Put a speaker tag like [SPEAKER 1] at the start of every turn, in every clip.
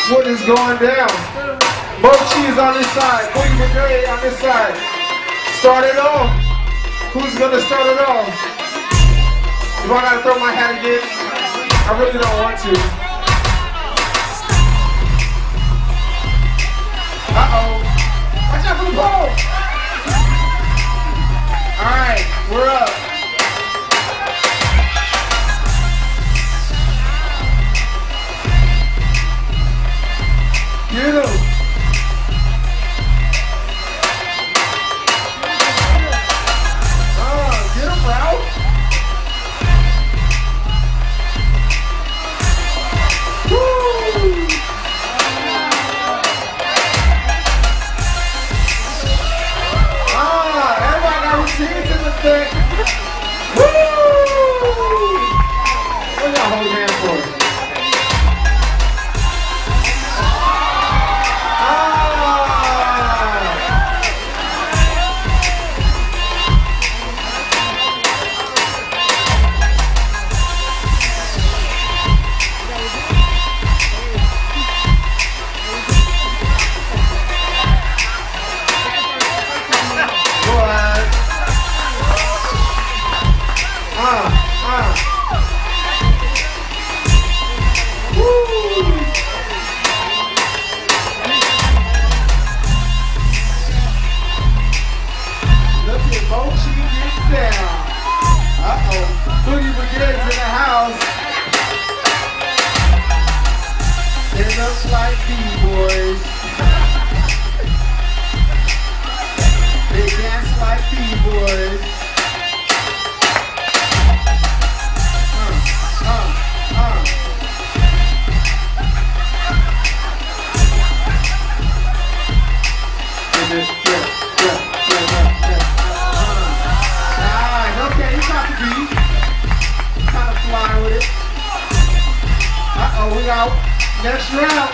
[SPEAKER 1] what is going down. MoyChee is on this side, Boogie Brigade on this side. Start it off. Who's gonna start it off? Do I gotta throw my hat again? I really don't want to. Uh-oh. Watch out for the pole! Alright, we're up. Get him. Get him, Ralph. Woo! Everybody got routines in the thing. Woo! What y'all hold hands for? Boogie Brigade's in the house. They look like B-boys. They dance like B-boys. Okay, you got the beat. Kind of flying with it. Uh-oh, we out. Next round.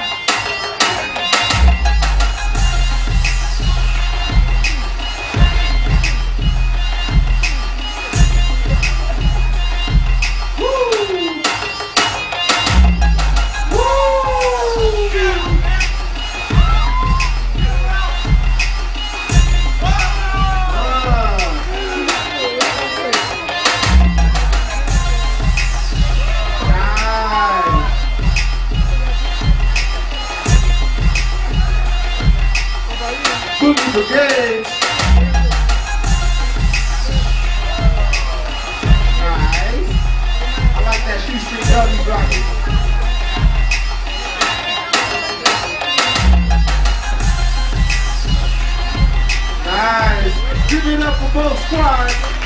[SPEAKER 1] Boogie Brigade. Nice. I like that shoestring W blocking. Nice. Give it up for both squads.